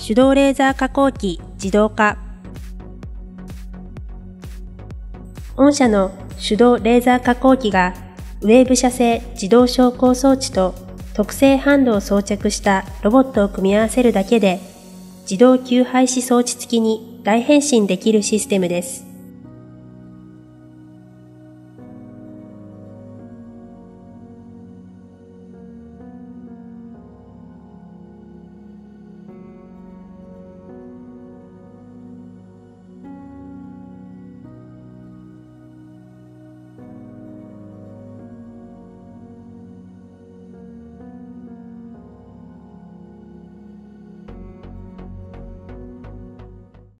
手動レーザー加工機自動化。御社の手動レーザー加工機がウェーブ社製自動昇降装置と特製ハンドを装着したロボットを組み合わせるだけで自動給排止装置付きに大変身できるシステムです。